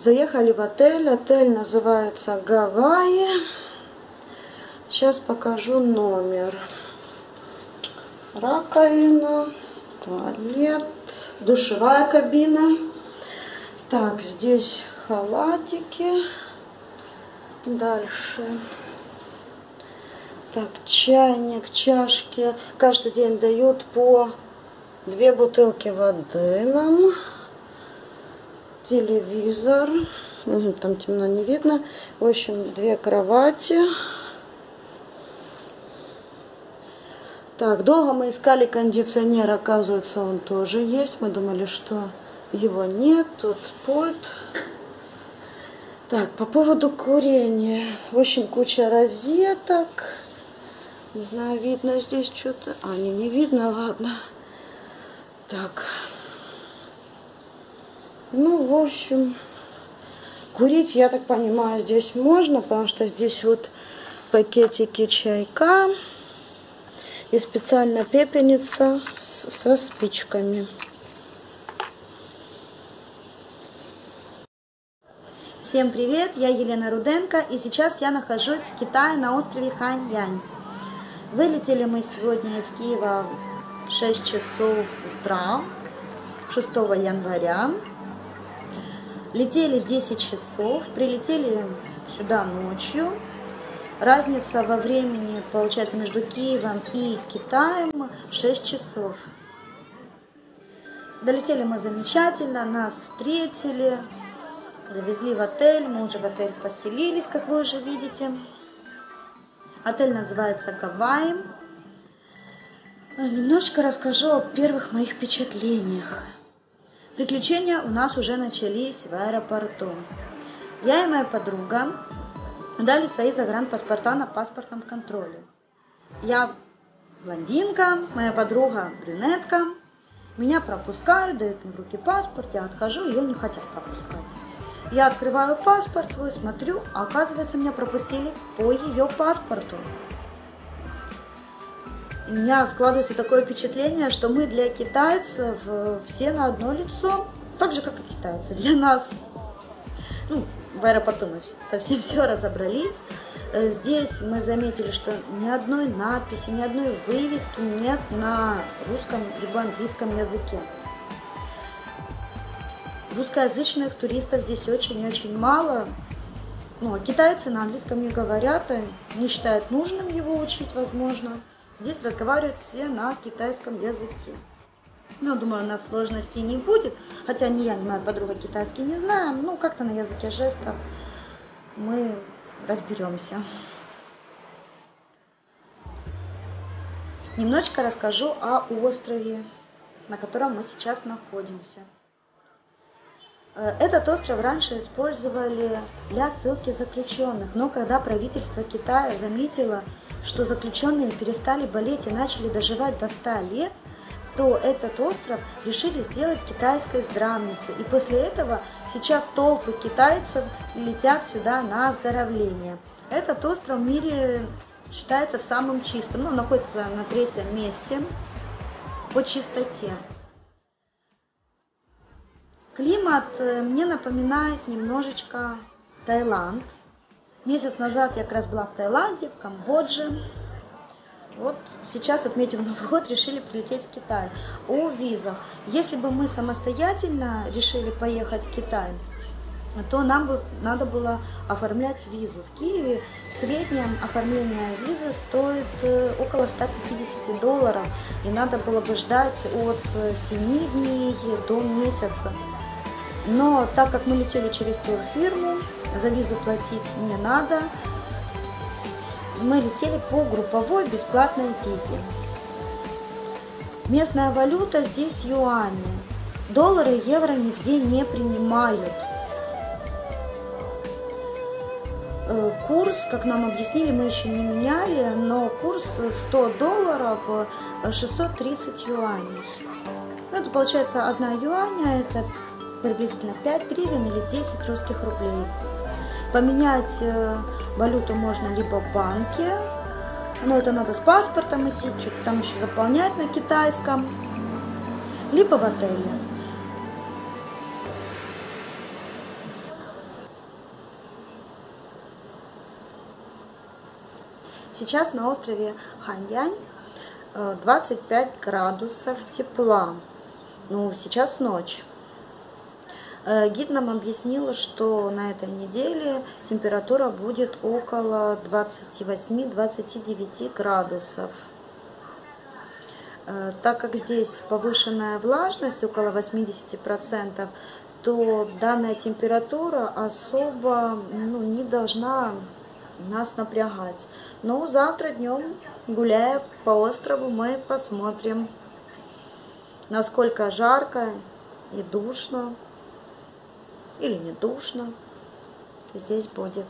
Заехали в отель. Отель называется Гавайи. Сейчас покажу номер. Раковина, туалет, душевая кабина. Так, здесь халатики. Дальше. Так, чайник, чашки. Каждый день дают по 2 бутылки воды нам. Телевизор. Там темно, не видно. В общем, 2 кровати. Так, долго мы искали кондиционер. Оказывается, он тоже есть. Мы думали, что его нет. Тут пульт. Так, по поводу курения. В общем, куча розеток. Не знаю, видно здесь что-то. А, не видно, ладно. Так. Ну, в общем, курить, я так понимаю, здесь можно, потому что здесь вот пакетики чайка и специально пепельница со спичками. Всем привет, я Елена Руденко, и сейчас я нахожусь в Китае на острове Ханьянь. Вылетели мы сегодня из Киева в 6 часов утра, 6 января. Летели 10 часов, прилетели сюда ночью. Разница во времени, получается, между Киевом и Китаем 6 часов. Долетели мы замечательно, нас встретили, завезли в отель, мы уже в отель поселились, как вы уже видите. Отель называется Гавайи. Немножко расскажу о первых моих впечатлениях. Приключения у нас уже начались в аэропорту. Я и моя подруга дали свои загранпаспорта на паспортном контроле. Я блондинка, моя подруга брюнетка. Меня пропускают, дают мне в руки паспорт, я отхожу, ее не хотят пропускать. Я открываю паспорт свой, смотрю, а оказывается, меня пропустили по ее паспорту. У меня складывается такое впечатление, что мы для китайцев все на одно лицо, так же, как и китайцы. Для нас, в аэропорту мы совсем все разобрались. Здесь мы заметили, что ни одной надписи, ни одной вывески нет на русском либо английском языке. Русскоязычных туристов здесь очень-очень мало. А китайцы на английском не говорят, не считают нужным его учить, возможно. Здесь разговаривают все на китайском языке. Думаю, у нас сложностей не будет. Хотя ни я, ни моя подруга китайский не знаем. Как-то на языке жестов мы разберемся. Немножечко расскажу о острове, на котором мы сейчас находимся. Этот остров раньше использовали для ссылки заключенных, но когда правительство Китая заметило, что заключенные перестали болеть и начали доживать до 100 лет, то этот остров решили сделать китайской здравницей. И после этого сейчас толпы китайцев летят сюда на оздоровление. Этот остров в мире считается самым чистым, находится на 3-м месте по чистоте. Климат мне напоминает немножечко Таиланд. Месяц назад я как раз была в Таиланде, в Камбодже. Вот сейчас, отметив Новый год, решили прилететь в Китай. О визах. Если бы мы самостоятельно решили поехать в Китай, то нам бы надо было оформлять визу. В Киеве в среднем оформление визы стоит около $150. И надо было бы ждать от 7 дней до месяца. Но так как мы летели через турфирму, за визу платить не надо. Мы летели по групповой бесплатной визе. Местная валюта здесь юани. Доллары и евро нигде не принимают. Курс, как нам объяснили, мы еще не меняли, но курс $100 630 юаней. Это получается 1 юаня, это приблизительно 5 гривен или 10 русских рублей. Поменять валюту можно либо в банке, но это надо с паспортом идти, что-то там еще заполнять на китайском, либо в отеле. Сейчас на острове Ханьянь 25 градусов тепла. Ну, сейчас ночь. Гид нам объяснил, что на этой неделе температура будет около 28-29 градусов. Так как здесь повышенная влажность, около 80%, то данная температура особо не должна нас напрягать. Но завтра днем, гуляя по острову, мы посмотрим, насколько жарко и душно, или не душно здесь будет.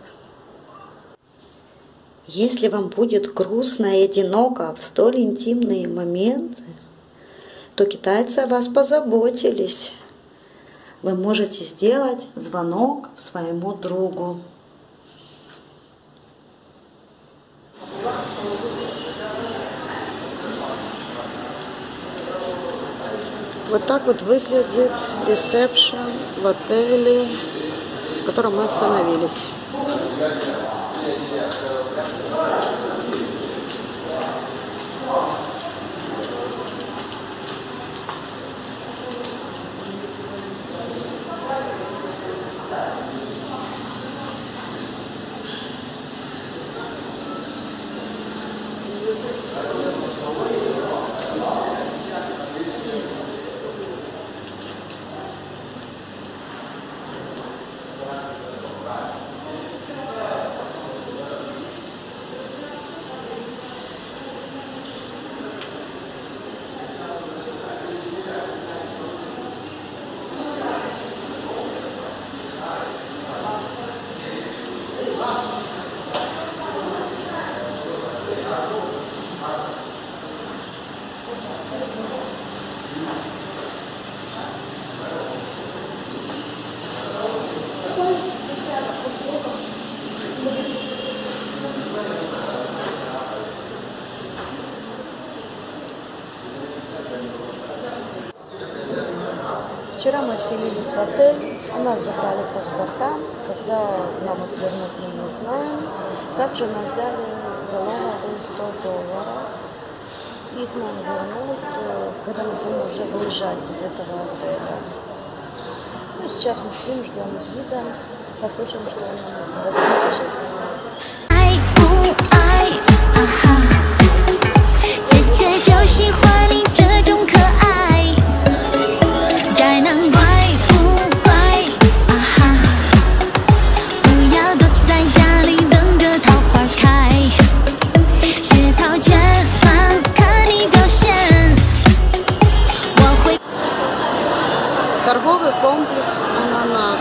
Если вам будет грустно и одиноко в столь интимные моменты, то китайцы о вас позаботились. Вы можете сделать звонок своему другу. Вот так вот выглядит ресепшн в отеле, в котором мы остановились. Вчера мы вселились в отель, у нас забрали паспорта, когда нам их вернут, мы не знаем. Также нас взяли залоговые $100. Их нам вернут, когда мы будем уже выезжать из этого отеля. Ну, сейчас мы спим, ждем гида, послушаем, что он нам расскажет. Торговый комплекс «Ананас».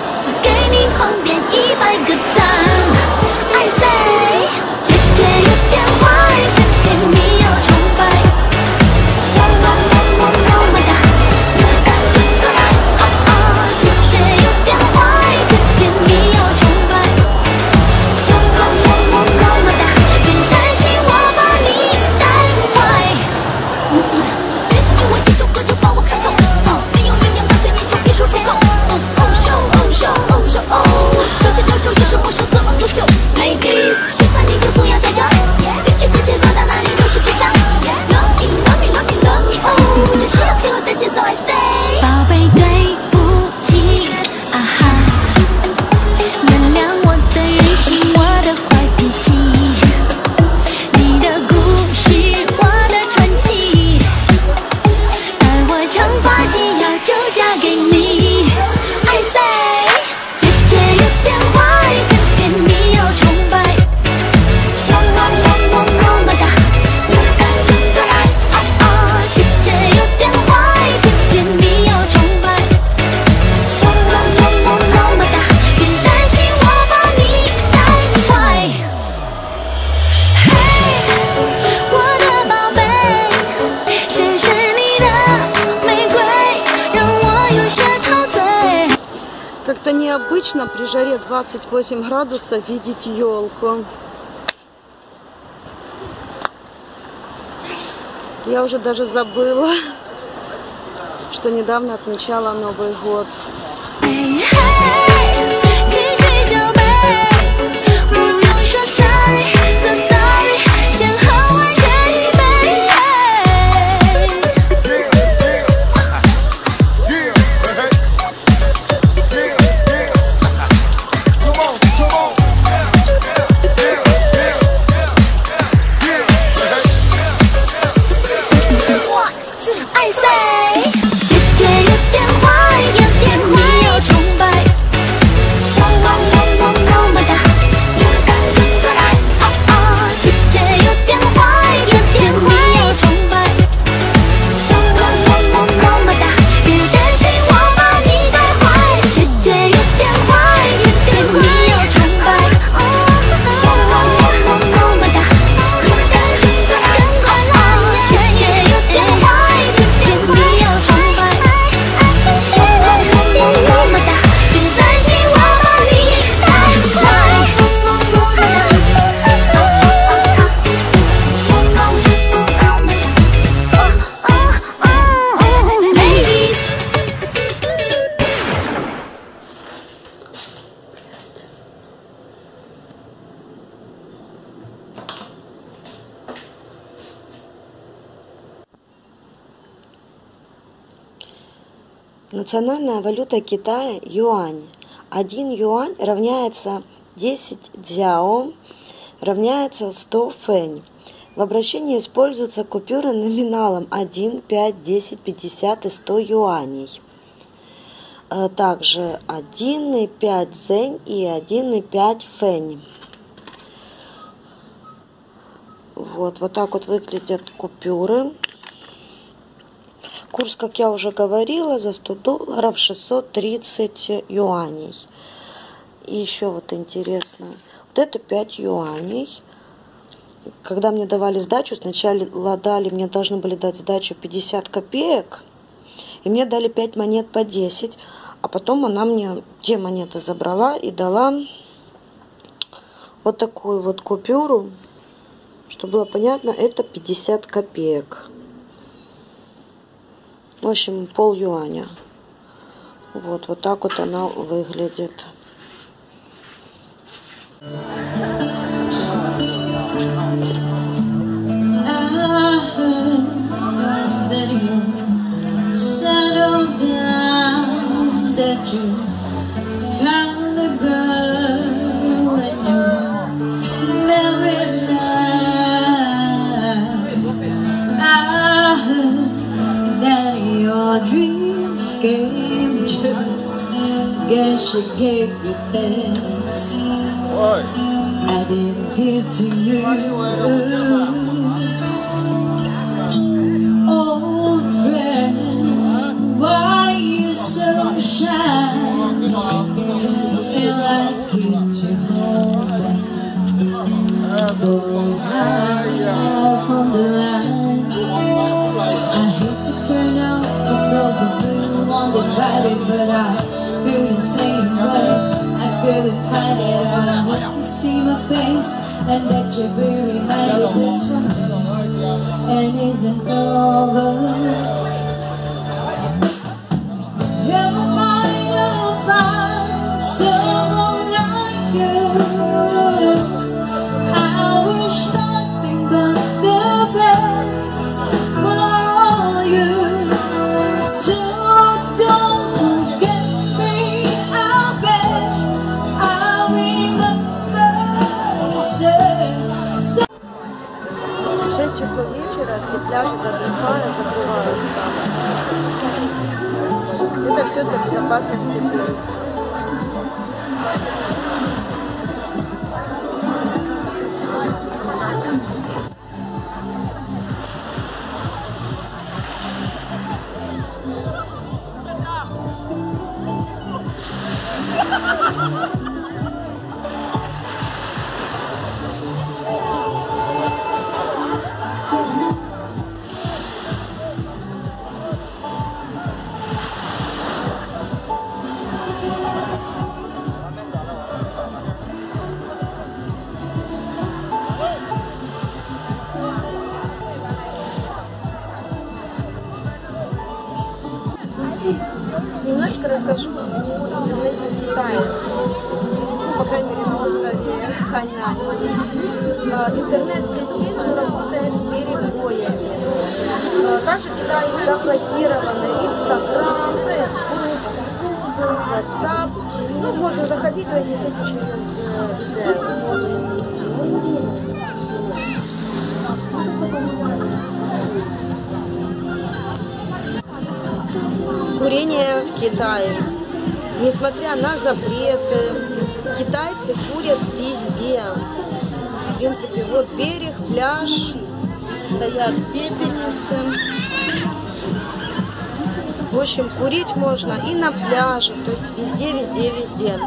Как-то необычно при жаре 28 градусов видеть елку. Я уже даже забыла, что недавно отмечала Новый год. Национальная валюта Китая – юань. 1 юань равняется 10 дзяо, равняется 100 фэнь. В обращении используются купюры номиналом 1, 5, 10, 50 и 100 юаней. Также 1,5 цзэнь и 1,5 фэнь. Вот так вот выглядят купюры. Курс, как я уже говорила, за 100 долларов 630 юаней. И еще вот интересно, вот это 5 юаней. Когда мне давали сдачу, сначала мне должны были дать сдачу 50 копеек, и мне дали 5 монет по 10, а потом она мне те монеты забрала и дала вот такую вот купюру, чтобы было понятно, это 50 копеек. В общем, пол юаня. Вот так вот она выглядит. Guess you gave your best. I didn't give to you. Old friend, why you so shy? Feel like you took home from the line. I hate to turn out the blue on the body, but I couldn't say a word, I couldn't find it out. I hope you see my face and that you're very reminded this one and isn't over. Never mind, I'll find someone like you. I wish nothing but the best for you. Don't forget me, I bet I remember. 6 часов вечера, все пляжи закрываются. Это все для безопасности туристов. Немножко расскажу о Китае. По крайней мере, на острове Хайнань. Интернет здесь есть, но работает с перебоями. Также в Китае заблокированы Instagram, Facebook, Google, WhatsApp. Ну, можно заходить в эти сети через Курение в Китае. Несмотря на запреты, китайцы курят везде. В принципе, вот берег, пляж, стоят пепельницы. В общем, курить можно и на пляже, то есть везде, везде, везде.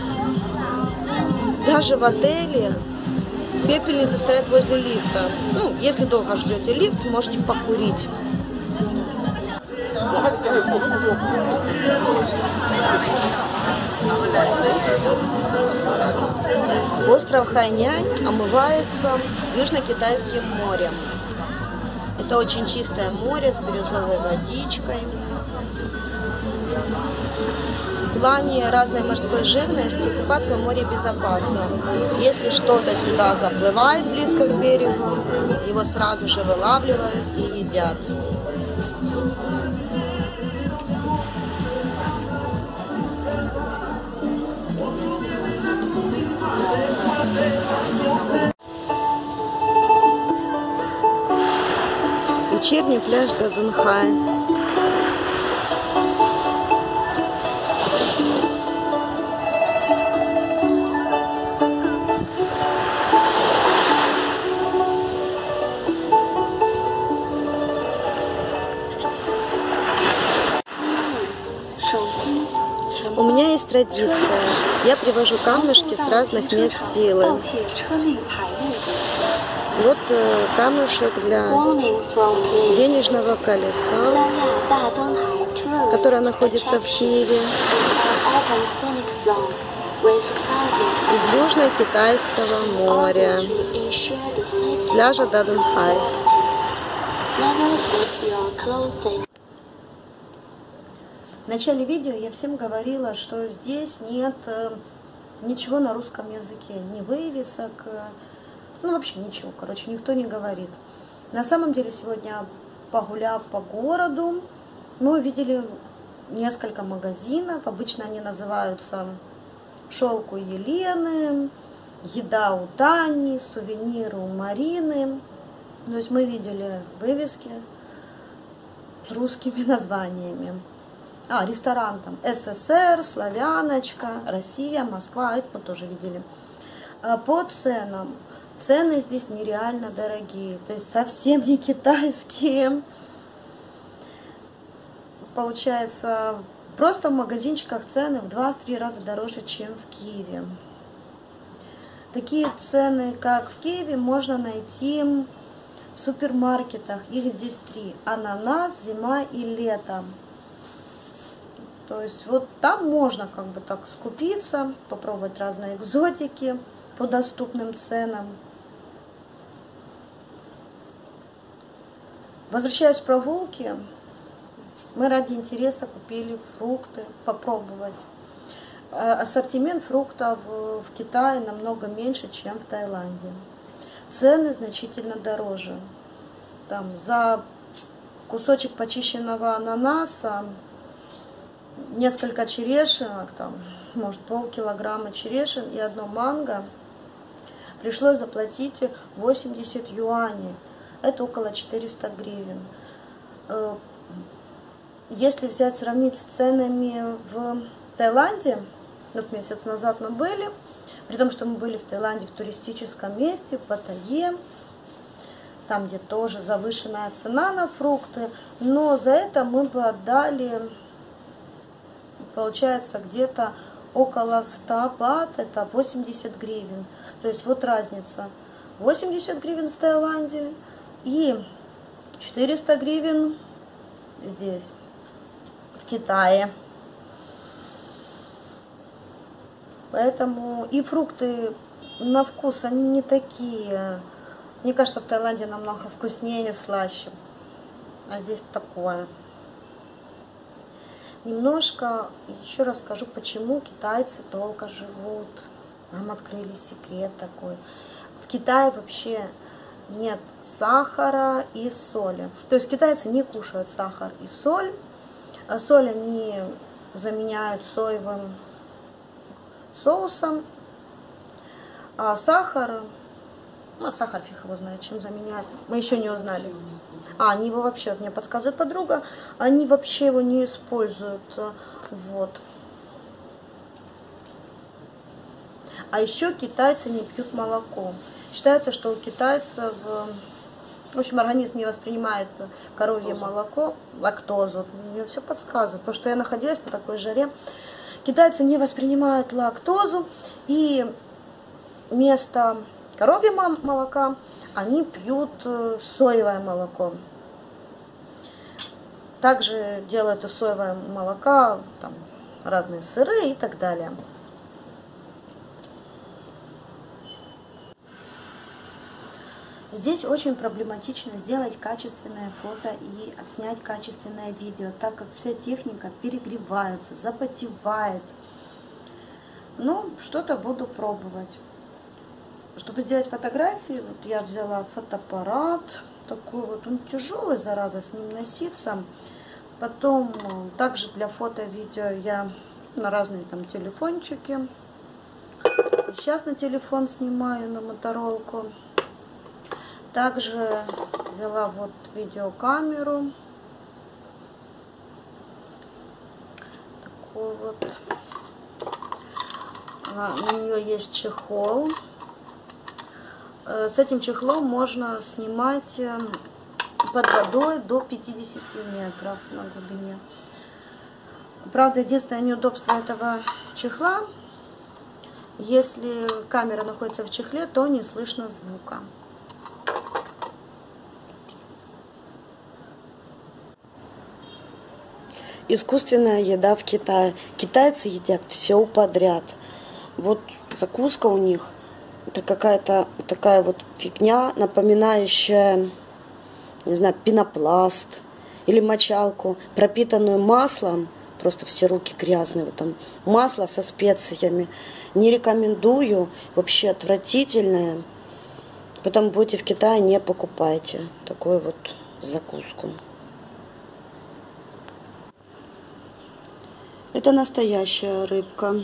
Даже в отеле пепельницы стоят возле лифта. Ну, если долго ждете лифт, можете покурить. Остров Хайнань омывается Южно-Китайским морем. Это очень чистое море с бирюзовой водичкой. В плане разной морской живности купаться в море безопасно. Если что-то сюда заплывает близко к берегу, его сразу же вылавливают и едят. Вечерний пляж Дадунхай. У меня есть традиция. Я привожу камушки с разных мест силы. Вот камушек для денежного колеса, которое находится в Киеве, из Южно-Китайского моря, с пляжа Дадунхай. В начале видео я всем говорила, что здесь нет ничего на русском языке, ни вывесок, ну вообще ничего, короче, никто не говорит. На самом деле сегодня, погуляв по городу, мы увидели несколько магазинов. Обычно они называются «Шелк у Елены», «Еда у Тани», «Сувениры у Марины». То есть мы видели вывески с русскими названиями. Ресторан там СССР, Славяночка, Россия, Москва, это мы тоже видели. По ценам. Цены здесь нереально дорогие, то есть совсем не китайские. Получается, просто в магазинчиках цены в 2-3 раза дороже, чем в Киеве. Такие цены, как в Киеве, можно найти в супермаркетах. Их здесь 3. Ананас, зима и лето. То есть вот там можно как бы так скупиться, попробовать разные экзотики по доступным ценам. Возвращаясь с прогулки, мы ради интереса купили фрукты, попробовать. Ассортимент фруктов в Китае намного меньше, чем в Таиланде. Цены значительно дороже. Там за кусочек почищенного ананаса, несколько черешинок, там, может, полкилограмма черешин и одно манго, пришлось заплатить 80 юаней. Это около 400 гривен. Если взять, сравнить с ценами в Таиланде, вот месяц назад мы были, при том, что мы были в Таиланде в туристическом месте, в Паттайе, там, где тоже завышенная цена на фрукты, но за это мы бы отдали, получается, где-то около 100 бат, это 80 гривен. То есть вот разница. 80 гривен в Таиланде и 400 гривен здесь, в Китае. Поэтому и фрукты на вкус, они не такие. Мне кажется, в Таиланде намного вкуснее и слаще. А здесь такое. Немножко еще расскажу, почему китайцы долго живут. Нам открыли секрет такой. В Китае вообще нет сахара и соли. То есть китайцы не кушают сахар и соль. А соль они заменяют соевым соусом. А сахар, сахар фиг его знает, чем заменяют. Мы еще не узнали. Они его вообще, вот мне подсказывает подруга, они вообще его не используют. Вот. А еще китайцы не пьют молоко. Считается, что у китайцев, в общем, организм не воспринимает коровье молоко, лактозу. Мне все подсказывает, потому что я находилась по такой жаре. Китайцы не воспринимают лактозу, и вместо коровьего молока они пьют соевое молоко. Также делают из соевого молока там разные сыры и так далее. Здесь очень проблематично сделать качественное фото и отснять качественное видео, так как вся техника перегревается, запотевает. Но что-то буду пробовать. Чтобы сделать фотографии, вот я взяла фотоаппарат, такой вот, он тяжелый, зараза, с ним носиться. Потом также для фото-видео я на разные там телефончики И сейчас на телефон снимаю, на моторолку. Также взяла вот видеокамеру. Такую вот. На нее есть чехол. С этим чехлом можно снимать под водой до 50 метров на глубине. Правда, единственное неудобство этого чехла, если камера находится в чехле, то не слышно звука. Искусственная еда в Китае. Китайцы едят все подряд. Вот закуска у них, это какая-то такая вот фигня, напоминающая, не знаю, пенопласт или мочалку, пропитанную маслом. Просто все руки грязные в этом. Масло со специями. Не рекомендую. Вообще отвратительное. Поэтому будете в Китае, не покупайте такую вот закуску. Это настоящая рыбка.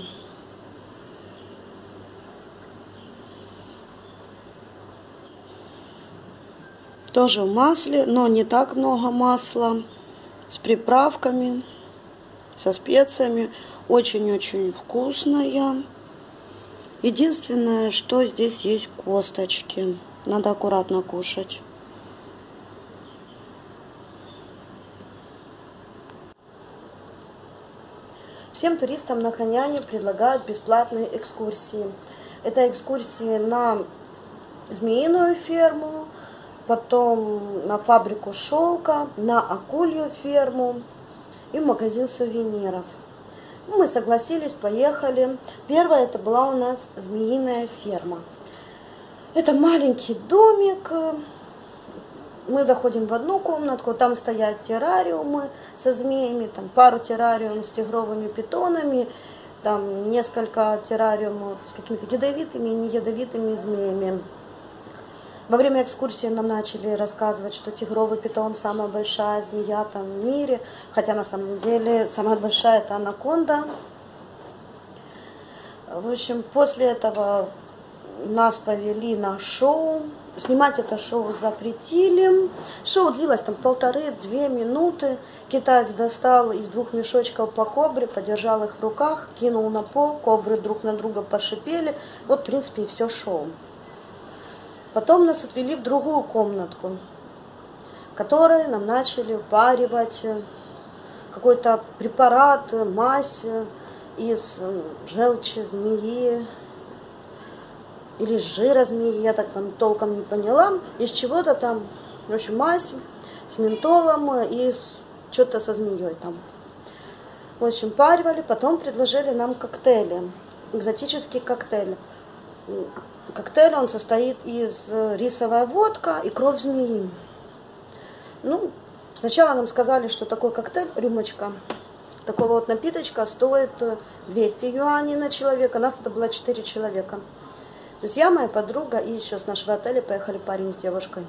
Тоже в масле, но не так много масла. С приправками, со специями. Очень-очень вкусная. Единственное, что здесь есть косточки. Надо аккуратно кушать. Всем туристам на Хэньяне предлагают бесплатные экскурсии. Это экскурсии на змеиную ферму, потом на фабрику шелка, на акулью ферму и магазин сувениров. Мы согласились, поехали. Первая это была у нас змеиная ферма. Это маленький домик. Мы заходим в одну комнатку, там стоят террариумы со змеями, там пару террариумов с тигровыми питонами, там несколько террариумов с какими-то ядовитыми и неядовитыми змеями. Во время экскурсии нам начали рассказывать, что тигровый питон самая большая змея там в мире, хотя на самом деле самая большая это анаконда. В общем, после этого нас повели на шоу. Снимать это шоу запретили. Шоу длилось там 1,5–2 минуты. Китаец достал из 2 мешочков по кобре, подержал их в руках, кинул на пол, кобры друг на друга пошипели. Вот, в принципе, и все шоу. Потом нас отвели в другую комнатку, в которой нам начали впаривать какой-то препарат, мазь из желчи змеи или жира змеи, я так там толком не поняла, из чего-то там, в общем, мазь с ментолом и что-то со змеей там. В общем, паривали, потом предложили нам коктейли, экзотический коктейль. Коктейль, он состоит из рисовая водка и кровь змеи. Ну, сначала нам сказали, что такой коктейль, рюмочка, такого вот напиточка стоит 200 юаней на человека. Нас это было 4 человека. То есть я, моя подруга и еще с нашего отеля поехали парень с девушкой.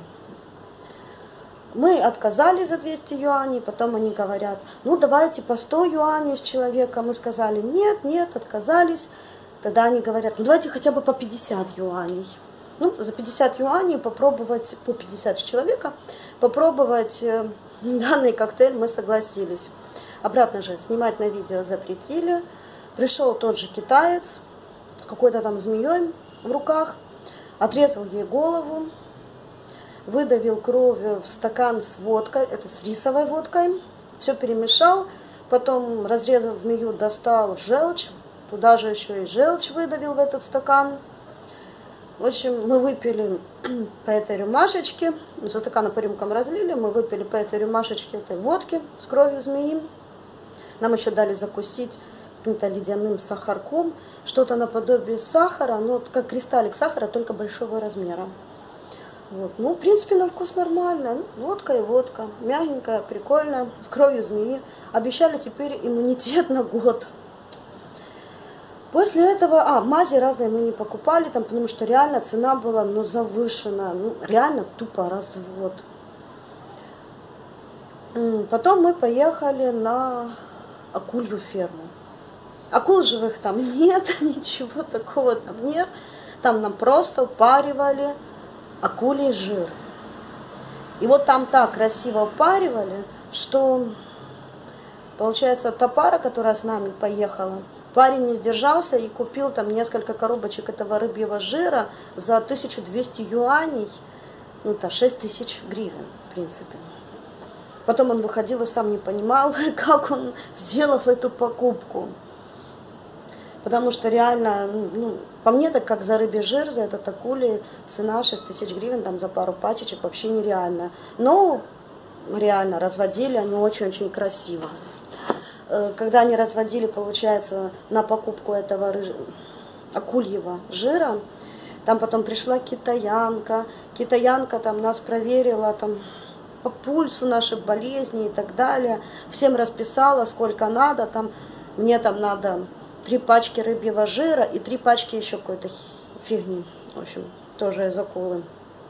Мы отказались за 200 юаней, потом они говорят, ну давайте по 100 юаней с человека. Мы сказали, нет, нет, отказались. Тогда они говорят, ну давайте хотя бы по 50 юаней. Ну, за 50 юаней попробовать, по 50 с человека, попробовать данный коктейль мы согласились. Обратно же снимать на видео запретили. Пришел тот же китаец с какой-то там змеей в руках, отрезал ей голову, выдавил кровь в стакан с водкой, это с рисовой водкой, все перемешал, потом разрезал змею, достал желчь, туда же еще и желчь выдавил в этот стакан. В общем, мы выпили по этой рюмашечке, со стакана по рюмкам разлили, мы выпили по этой рюмашечке этой водки с кровью змеи. Нам еще дали закусить каким-то ледяным сахарком, что-то наподобие сахара, но как кристаллик сахара, только большого размера. Вот. Ну, в принципе, на вкус нормально. Ну, водка и водка. Мягенькая, прикольная, с кровью змеи. Обещали теперь иммунитет на год. После этого, мази разные мы не покупали, там, потому что реально цена была, ну, завышена. Ну, реально тупо развод. Потом мы поехали на акулью ферму. Акул живых там нет, ничего такого там нет. Там нам просто упаривали акулий жир. И вот там так красиво упаривали, что, получается, та пара, которая с нами поехала, парень не сдержался и купил там несколько коробочек этого рыбьего жира за 1200 юаней, ну, это 6000 гривен, в принципе. Потом он выходил и сам не понимал, как он сделал эту покупку. Потому что реально, ну, по мне, так как за рыбий жир, за этот акулий, цена 6000 гривен там, за пару пачечек вообще нереальная. Но реально разводили они очень-очень красиво. Когда они разводили, получается, на покупку этого акульего жира, там потом пришла китаянка. Китаянка там нас проверила там, по пульсу наших болезней и так далее. Всем расписала, сколько надо. Там, мне там надо 3 пачки рыбьего жира и 3 пачки еще какой-то фигни. В общем, тоже из акулы.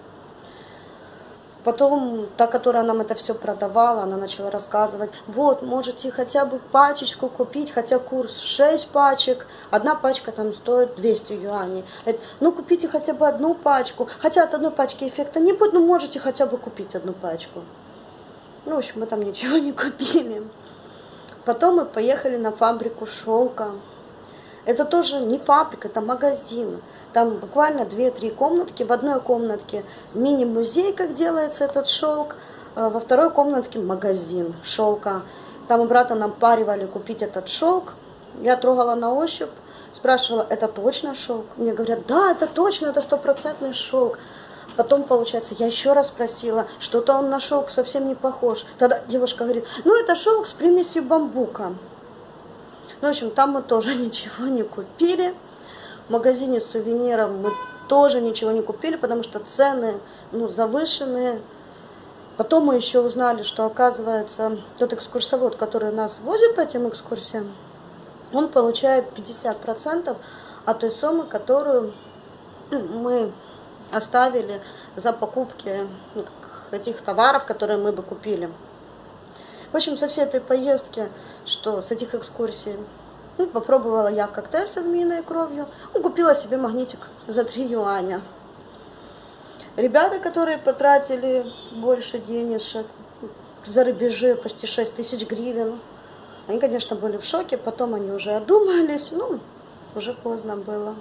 Потом та, которая нам это все продавала, она начала рассказывать: вот, можете хотя бы пачечку купить, хотя курс 6 пачек, одна пачка там стоит 200 юаней. Ну, купите хотя бы одну пачку, хотя от одной пачки эффекта не будет, но можете хотя бы купить одну пачку. Ну, в общем, мы там ничего не купили. Потом мы поехали на фабрику шелка. Это тоже не фабрика, это магазин. Там буквально 2-3 комнатки. В одной комнатке мини-музей, как делается этот шелк. Во второй комнатке магазин шелка. Там обратно нам паривали купить этот шелк. Я трогала на ощупь, спрашивала: это точно шелк? Мне говорят: да, это точно, это 100% шелк. Потом, получается, я еще раз спросила, что-то он на шелк совсем не похож. Тогда девушка говорит: ну, это шелк с примесью бамбука. Ну, в общем, там мы тоже ничего не купили. В магазине сувениров мы тоже ничего не купили, потому что цены, ну, завышенные. Потом мы еще узнали, что, оказывается, тот экскурсовод, который нас возит по этим экскурсиям, он получает 50% от той суммы, которую мы оставили за покупки этих товаров, которые мы бы купили. В общем, со всей этой поездки, что с этих экскурсий, ну, попробовала я коктейль со змеиной кровью, ну, купила себе магнитик за 3 юаня. Ребята, которые потратили больше денежек, за рыбий жир почти 6000 гривен, они, конечно, были в шоке, потом они уже одумались, ну, уже поздно было.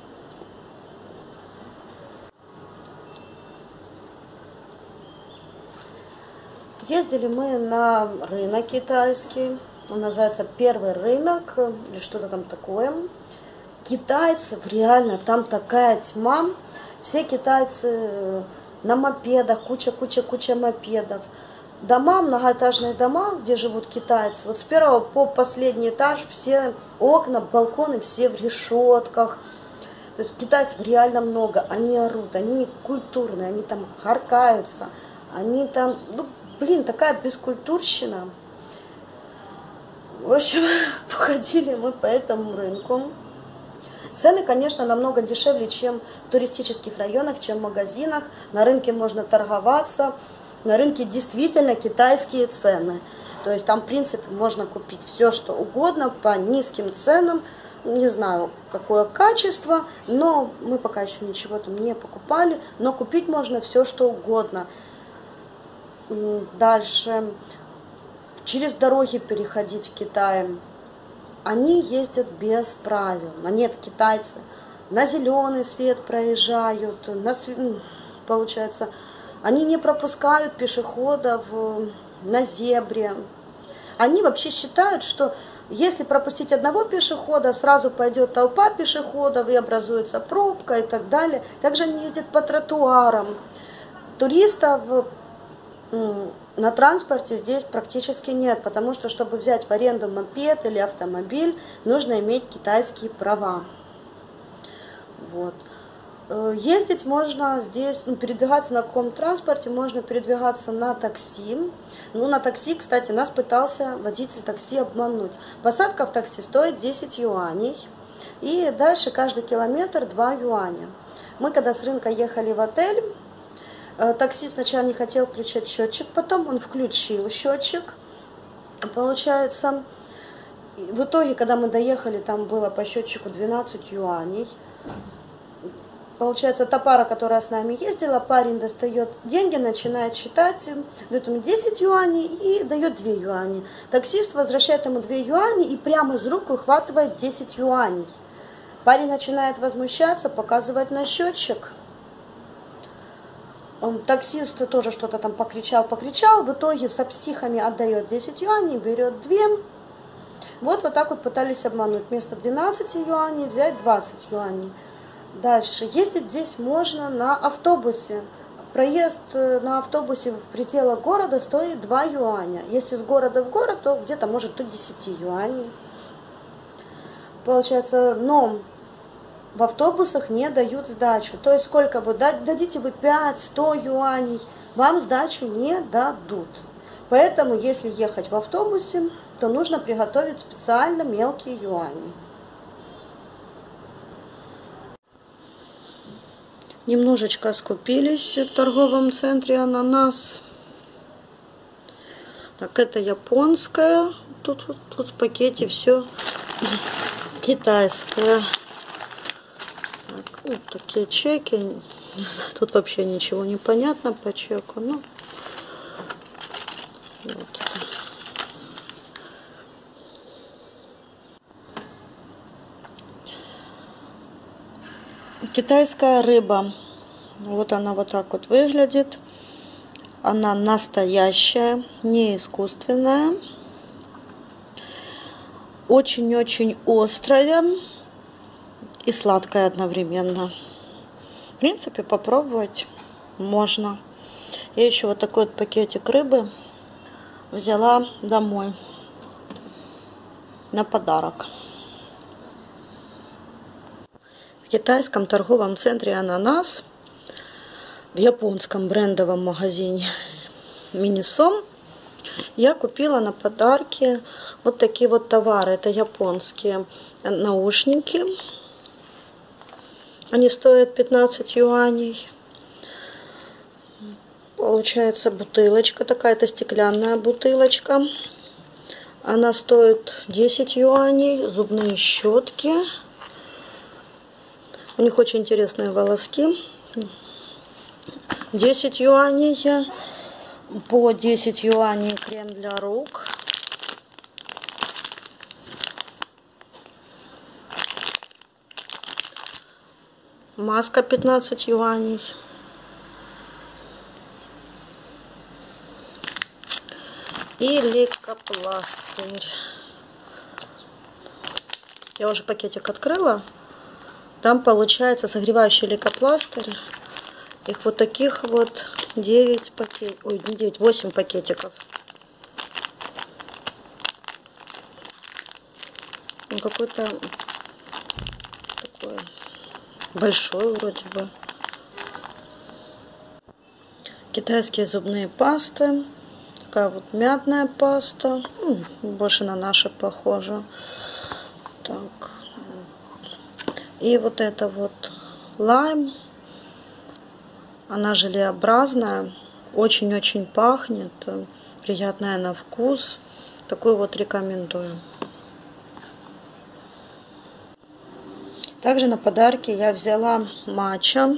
Ездили мы на рынок китайский, он называется Первый рынок или что-то там такое. Китайцев реально там такая тьма, все китайцы на мопедах, куча мопедов. Дома, многоэтажные дома, где живут китайцы, вот с первого по последний этаж все окна, балконы все в решетках. То есть китайцев реально много, они орут, они культурные, они там харкаются, они там, ну, блин, такая бескультурщина. В общем, походили мы по этому рынку. Цены, конечно, намного дешевле, чем в туристических районах, чем в магазинах. На рынке можно торговаться. На рынке действительно китайские цены. То есть там, в принципе, можно купить все, что угодно по низким ценам. Не знаю, какое качество, но мы пока еще ничего там не покупали. Но купить можно все, что угодно. Дальше, через дороги переходить в Китай. Они ездят без правил. Нет, китайцы на зеленый свет проезжают, получается, они не пропускают пешеходов на зебре. Они вообще считают, что если пропустить одного пешехода, сразу пойдет толпа пешеходов и образуется пробка и так далее. Также они ездят по тротуарам. Туристов на транспорте здесь практически нет, потому что, чтобы взять в аренду мопед или автомобиль, нужно иметь китайские права. Вот. Ездить можно здесь, передвигаться на каком транспорте, можно передвигаться на такси. Ну, на такси, кстати, нас пытался водитель такси обмануть. Посадка в такси стоит 10 юаней, и дальше каждый километр 2 юаня. Мы, когда с рынка ехали в отель, таксист сначала не хотел включать счетчик, потом он включил счетчик, получается, И в итоге, когда мы доехали, там было по счетчику 12 юаней. Получается, та пара, которая с нами ездила, парень достает деньги, начинает считать, дает ему 10 юаней и дает 2 юани. Таксист возвращает ему 2 юани и прямо из рук выхватывает 10 юаней. Парень начинает возмущаться, показывать на счетчик. Таксист тоже что-то там покричал. В итоге со психами отдает 10 юаней, берет 2. Вот так вот пытались обмануть. Вместо 12 юаней взять 20 юаней. Дальше. Ездить здесь можно на автобусе. Проезд на автобусе в пределах города стоит 2 юаня. Если с города в город, то где-то может до 10 юаней. Получается, но в автобусах не дают сдачу. То есть сколько бы, дадите вы 5-100 юаней, вам сдачу не дадут. Поэтому, если ехать в автобусе, то нужно приготовить специально мелкие юани. Немножечко скупились в торговом центре «Ананас». Так, это японское. Тут в пакете все китайское. Так, вот такие чеки. Не знаю, тут вообще ничего не понятно по чеку. Ну, вот. Китайская рыба. Вот она вот так вот выглядит. Она настоящая, не искусственная. Очень-очень острая и сладкая одновременно. В принципе, попробовать можно. Я еще вот такой вот пакетик рыбы взяла домой на подарок. В китайском торговом центре «Ананас», в японском брендовом магазине Минисом, я купила на подарки вот такие вот товары. Это японские наушники. Они стоят 15 юаней. Получается бутылочка такая, это стеклянная бутылочка. Она стоит 10 юаней. Зубные щетки. У них очень интересные волоски. 10 юаней. По 10 юаней крем для рук. Маска 15 юаней. И лейкопластырь. Я уже пакетик открыла. Там получается согревающий лейкопластырь. Их вот таких вот 9 пакетиков. Ой, не 9, 8 пакетиков. Он какой-то такой большой вроде бы. Китайские зубные пасты. Такая вот мятная паста. Больше на наши похоже. Так. И вот это вот лайм. Она желеобразная. Очень-очень пахнет. Приятная на вкус. Такую вот рекомендую. Также на подарки я взяла матча.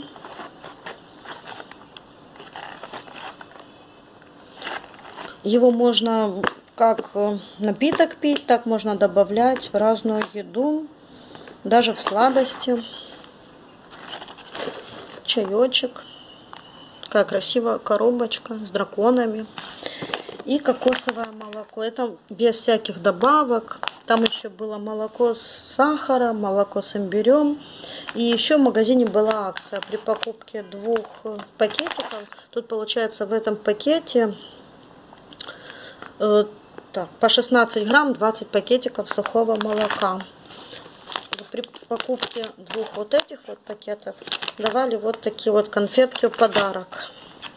Его можно как напиток пить, так можно добавлять в разную еду, даже в сладости. Чаечек. Такая красивая коробочка с драконами. И кокосовое молоко. Это без всяких добавок. Там еще было молоко с сахаром, молоко с имбирем. И еще в магазине была акция при покупке 2 пакетиков. Тут получается в этом пакете по 16 грамм 20 пакетиков сухого молока. При покупке 2 вот этих вот пакетов давали вот такие вот конфетки в подарок.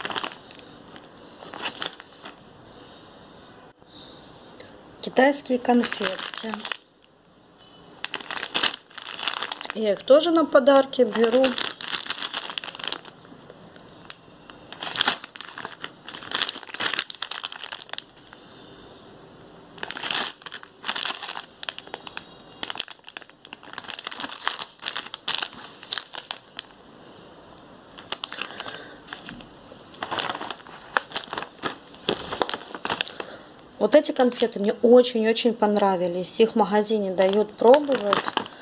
Китайские конфетки. Я их тоже на подарки беру. Вот эти конфеты мне очень-очень понравились. Их в магазине дают пробовать.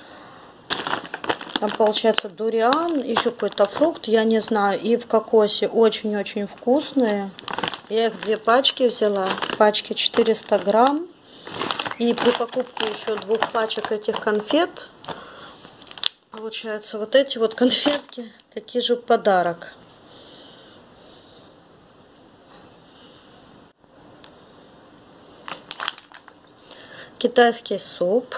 Там получается дуриан, еще какой-то фрукт, я не знаю. И в кокосе очень-очень вкусные. Я их 2 пачки взяла. Пачки 400 грамм. И при покупке еще 2 пачек этих конфет, получается, вот эти вот конфетки, такие же в подарок. Китайский суп.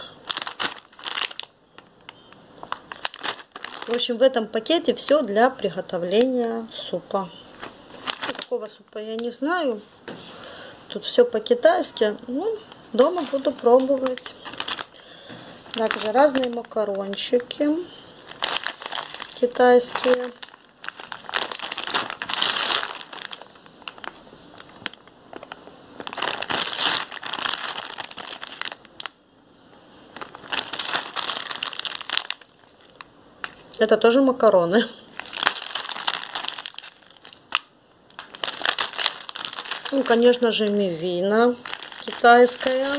В общем, в этом пакете все для приготовления супа. Какого супа я не знаю. Тут все по-китайски. Ну, дома буду пробовать. Также разные макарончики китайские. Это тоже макароны. Ну, конечно же, мивина китайская.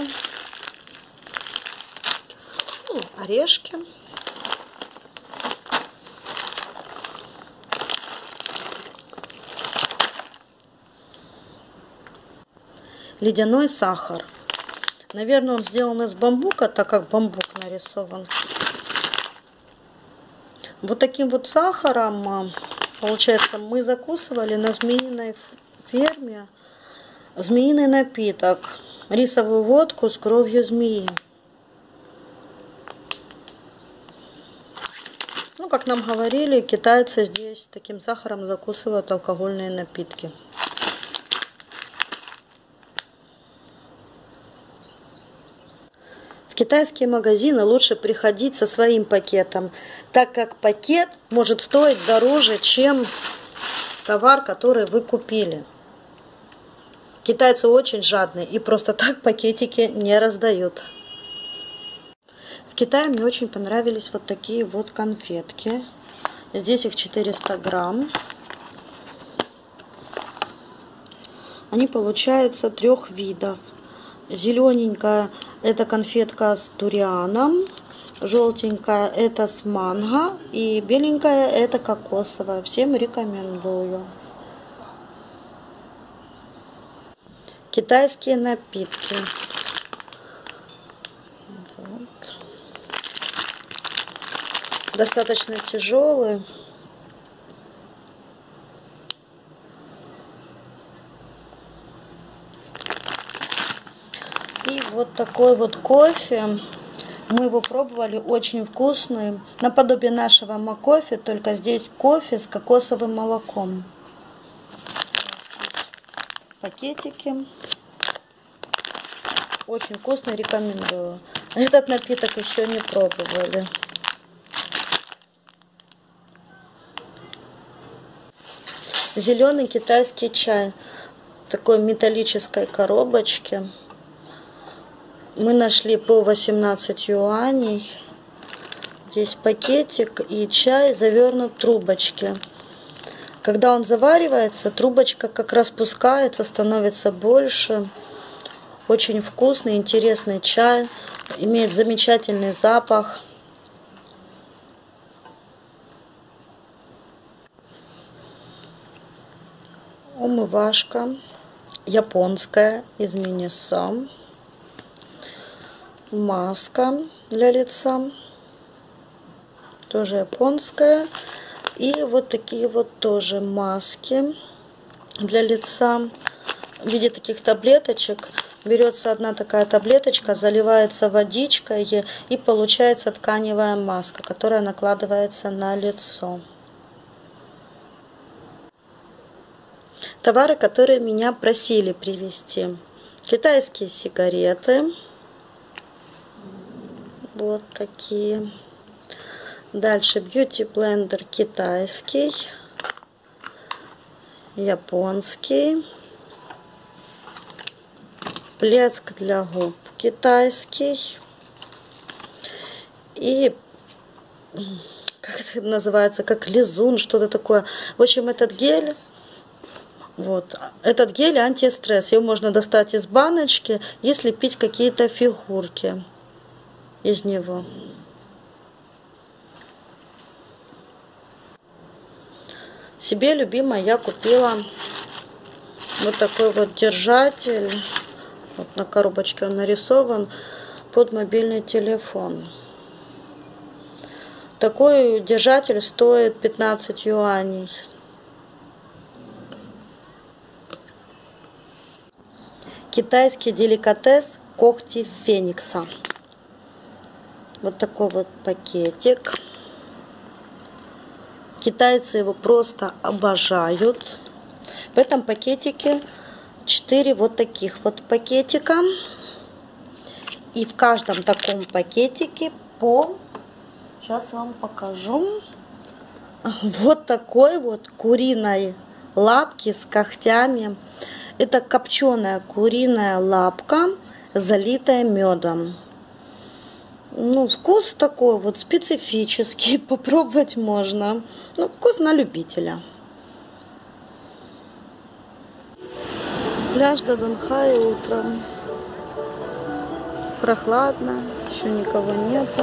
Ну, орешки. Ледяной сахар. Наверное, он сделан из бамбука, так как бамбук нарисован. Вот таким вот сахаром, получается, мы закусывали на змеиной ферме змеиный напиток. Рисовую водку с кровью змеи. Ну, как нам говорили, китайцы здесь таким сахаром закусывают алкогольные напитки. В китайские магазины лучше приходить со своим пакетом, так как пакет может стоить дороже, чем товар, который вы купили. Китайцы очень жадные и просто так пакетики не раздают. В Китае мне очень понравились вот такие вот конфетки. Здесь их 400 грамм. Они получаются 3 видов. Зелененькая это конфетка с дурианом, желтенькая это с манго и беленькая это кокосовая. Всем рекомендую. Китайские напитки. Вот. Достаточно тяжелые. И вот такой вот кофе. Мы его пробовали, очень вкусный. Наподобие нашего макофе, только здесь кофе с кокосовым молоком. Пакетики. Очень вкусный, рекомендую. Этот напиток еще не пробовали. Зеленый китайский чай. В такой металлической коробочке. Мы нашли по 18 юаней. Здесь пакетик и чай завернут в трубочке. Когда он заваривается, трубочка как распускается, становится больше. Очень вкусный, интересный чай. Имеет замечательный запах. Умывашка японская из Минисо. Маска для лица. Тоже японская. И вот такие вот тоже маски для лица в виде таких таблеточек. Берется одна такая таблеточка, заливается водичкой и получается тканевая маска, которая накладывается на лицо. Товары, которые меня просили привезти. Китайские сигареты. Вот такие. Дальше бьюти блендер китайский, японский, блеск для губ китайский и как это называется, как лизун, что-то такое. В общем, этот гель Вот. Этот гель антистресс. Его можно достать из баночки, если пить какие-то фигурки из него. Себе любимой я купила вот такой вот держатель. Вот на коробочке он нарисован под мобильный телефон. Такой держатель стоит 15 юаней. Китайский деликатес когти феникса. Вот такой вот пакетик. Китайцы его просто обожают. В этом пакетике 4 вот таких вот пакетика. И в каждом таком пакетике по... Сейчас вам покажу. Вот такой вот куриной лапки с когтями. Это копченая куриная лапка, залитая медом. Ну, вкус такой вот специфический, попробовать можно. Ну, вкус на любителя. Пляж Дадунхай утром. Прохладно, еще никого нету.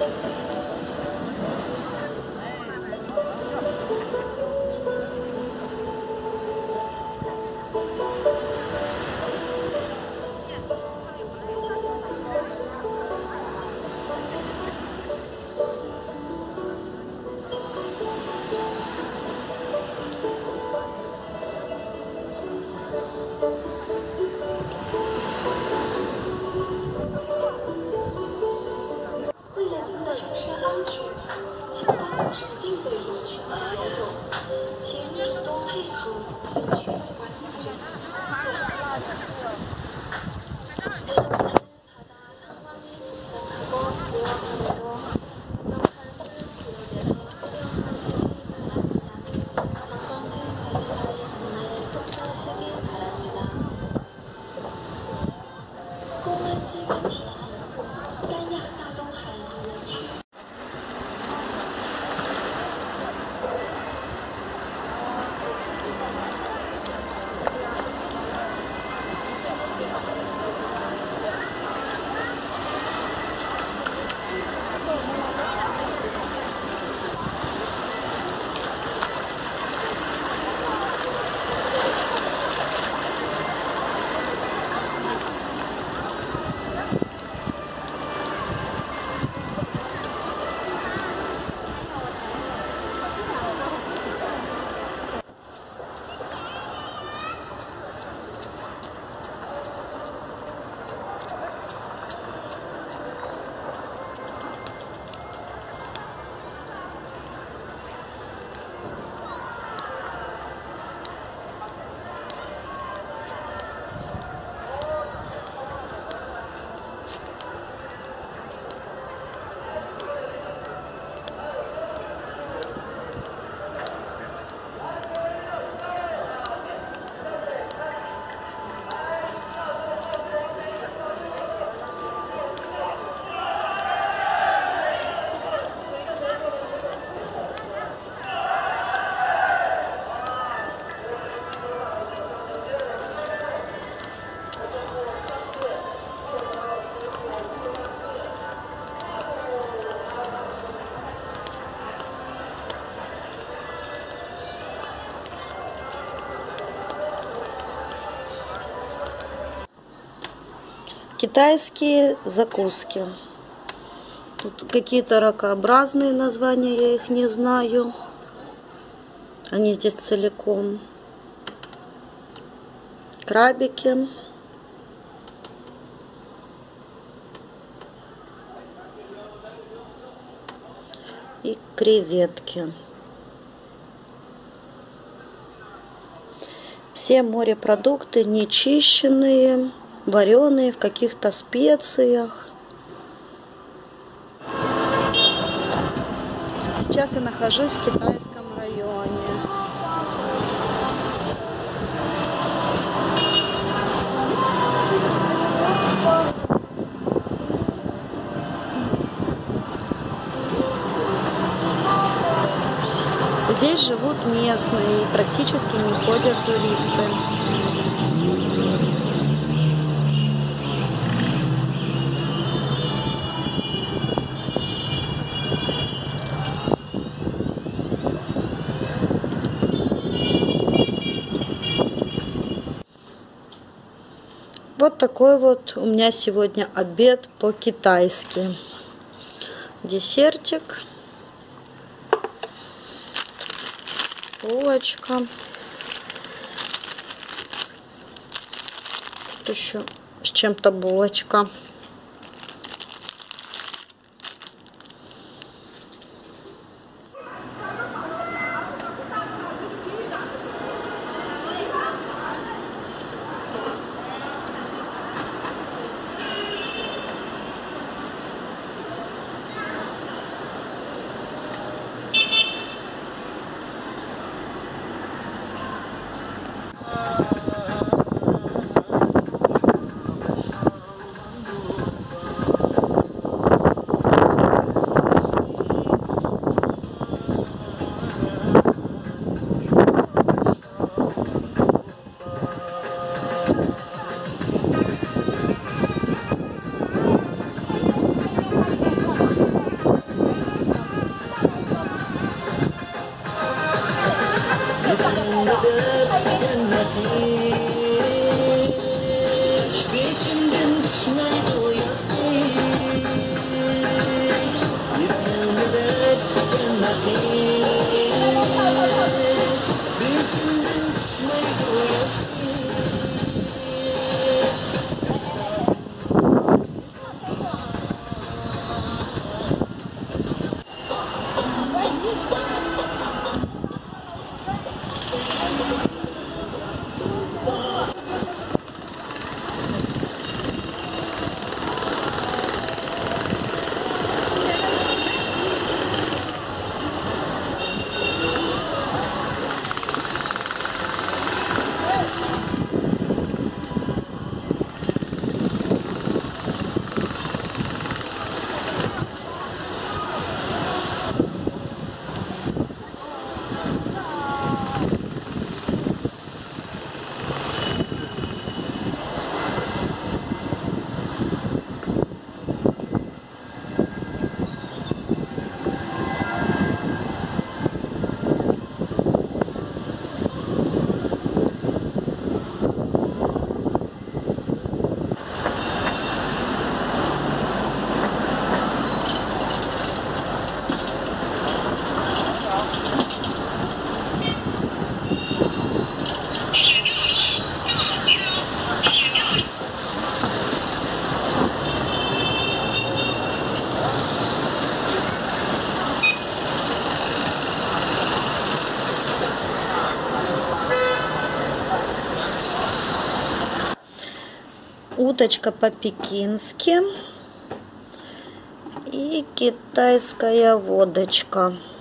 Китайские закуски. Тут какие-то ракообразные названия, я их не знаю. Они здесь целиком. Крабики. И креветки. Все морепродукты нечищенные, вареные в каких-то специях. Сейчас я нахожусь в китайском районе. здесь живут местные, и практически не ходят туристы. Вот такой вот у меня сегодня обед по-китайски. Десертик, булочка. Тут еще с чем-то булочка. Уточка по-пекински и китайская водочка.